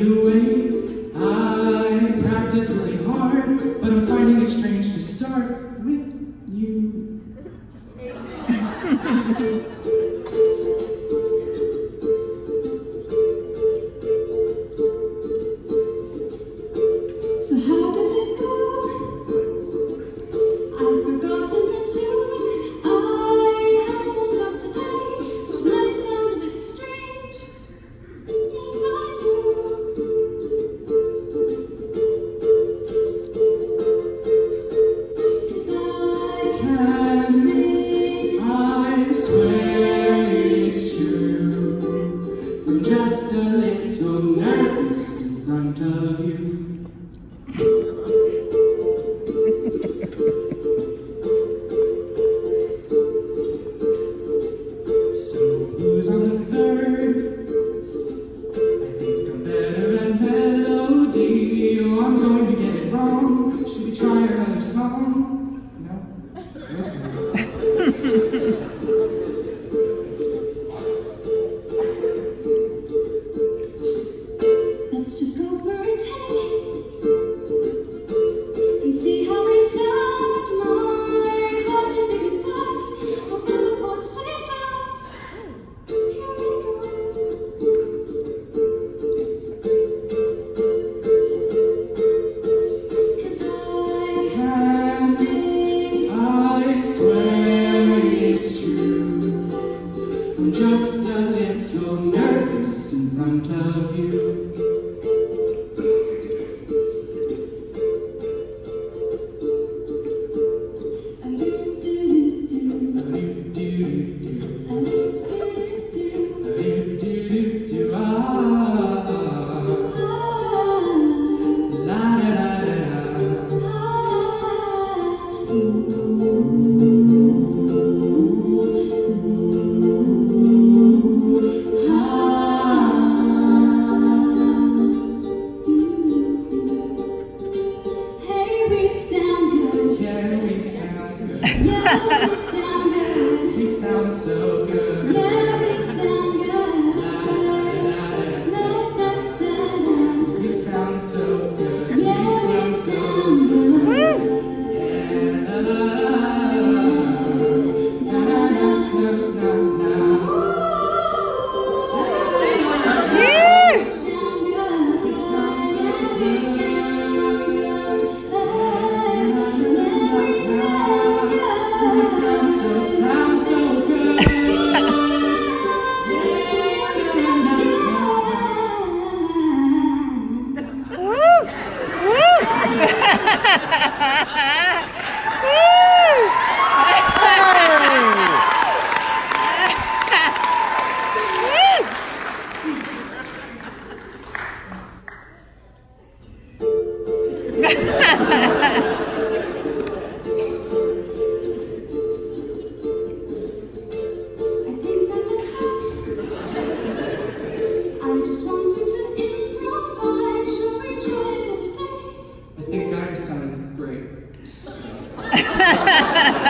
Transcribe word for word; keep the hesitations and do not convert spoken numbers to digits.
the way. I practice really hard, but I'm finding it strange to start with you. So how does it go? I've forgotten the tune. I haven't warmed up today, so it might sound a bit strange. Yes, I do. Cause I can sing. I swear it's true. I'm just a little nervous in front of you. Let's just go for a take and see how we sound. My heart is beating fast. I'll feel the chords play fast. Here we go. Cause I can sing. I swear it's true. I'm just a little nervous in front of you. Ha ha ha!